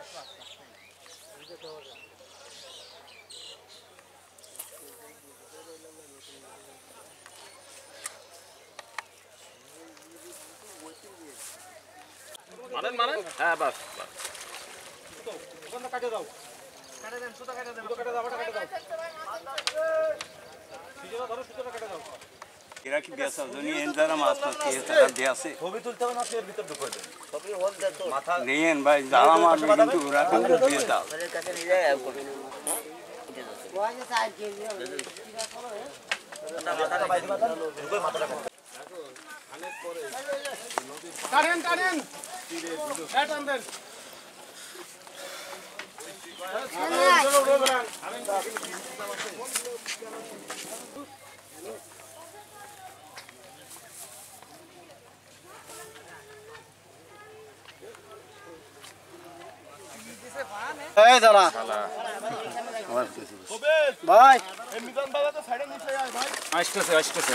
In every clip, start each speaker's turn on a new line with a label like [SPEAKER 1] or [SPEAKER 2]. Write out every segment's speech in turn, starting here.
[SPEAKER 1] মানেন হ্যাঁ বাস কাটে দাও কাটে দেন সুতা কাটে দেন কাটে দাও কাটে দাও সুতা ধরো সুতা কাটে দাও
[SPEAKER 2] এরা কি বেসা জনি এনজারা মাছ মাছ কি তারা দিয়াছে
[SPEAKER 1] ছবি তুলতে হবে না এর ভিতর ঢুকে দেন ছবি হল দেন তো মাথা
[SPEAKER 2] নেন ভাই যারা মারবে কিন্তু ওরা কিন্তু দিয়ে দাও
[SPEAKER 3] এর কাছে নিয়ে যায় আর করে ওই যে সাইড কে দিয়ে
[SPEAKER 1] মাথাটা বাইরে মাথা ঢুকে মাথাটা অনেক পরে কাটেন কাটেন তীরে ভিডিও কাট আনবেন চলো রোবরান আমি
[SPEAKER 4] এই দাঁড়া ভাই
[SPEAKER 1] এই মিজান বাবা তো সাইডে নিচে আয় ভাই
[SPEAKER 2] আসতেছে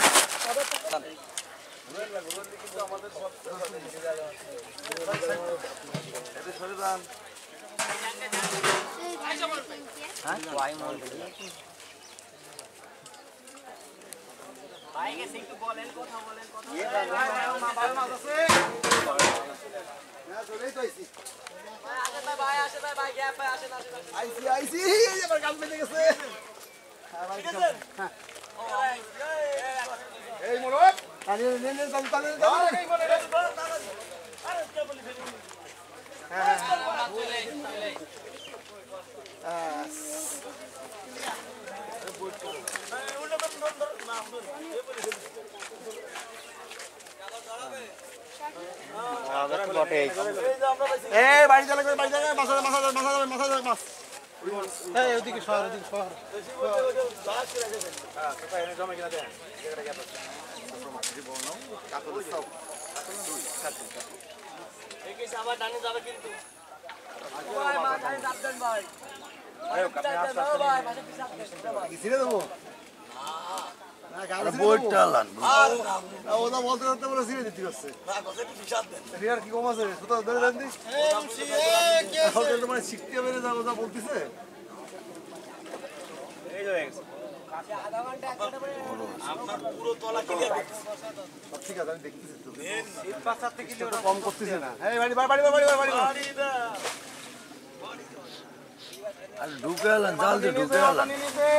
[SPEAKER 1] আমাদের সব এটা সরে যান
[SPEAKER 3] হ্যাঁ ওয়াই মল ভাই কে একটু বলেন কথা মা ভালো মাছ আছে
[SPEAKER 1] না চলেই তো আইছি
[SPEAKER 3] আসে ভাই গ্যাপ ভাই আসেন
[SPEAKER 1] আইছি এবার কাজ পেতে গেছে এই মোরক আরে নে তালে এই মোরক আরে কে বলি ফেলি হ্যাঁ এই বাড়ি চলে মাছ মাছ এই ওদিকে শহর জমা কিনা দেন
[SPEAKER 3] আবার ডানে যাবে কিন্তু ভাই মাথায় চাপ দেন ভাই
[SPEAKER 1] কি কম আছে শিখতে হবে বলতেছে ঠিক আছে আমি দেখতেছি কম করতেছে না
[SPEAKER 4] আর ঢুকে এলেন জাল দিয়ে ঢুকে এলেন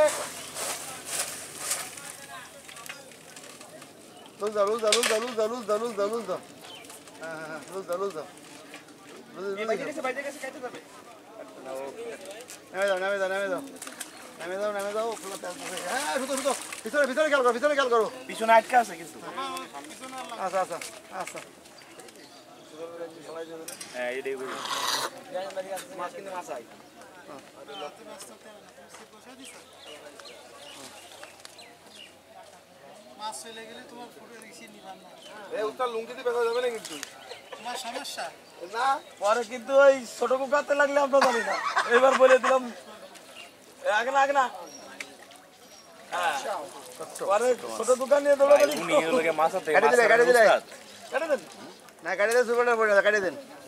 [SPEAKER 1] ভিতরে খেয়াল করো
[SPEAKER 4] পিছনে আটকে আছে কিন্তু
[SPEAKER 1] আচ্ছা আচ্ছা আচ্ছা
[SPEAKER 4] হ্যাঁ এটাই বলি
[SPEAKER 3] মাছ কিন্তু মাছ আই
[SPEAKER 5] মাছ চলে গেলে তোমার ফটো রিসিভ নিবান না
[SPEAKER 1] এই উত্তর লুঙ্গিতে বেচা যাবে না কিন্তু
[SPEAKER 5] তোমার সমস্যা
[SPEAKER 1] না
[SPEAKER 4] পরে কিন্তু ওই ছোট কুকাতে লাগলে আমরা জানি না এবার বলে দিলাম আগে না হ্যাঁ পরে ছোট দোকান নিয়ে দৌড়াদৌড়ি
[SPEAKER 1] কাটে দিলে না কাটে দেন সুপারটা পড়ে কাটে দেন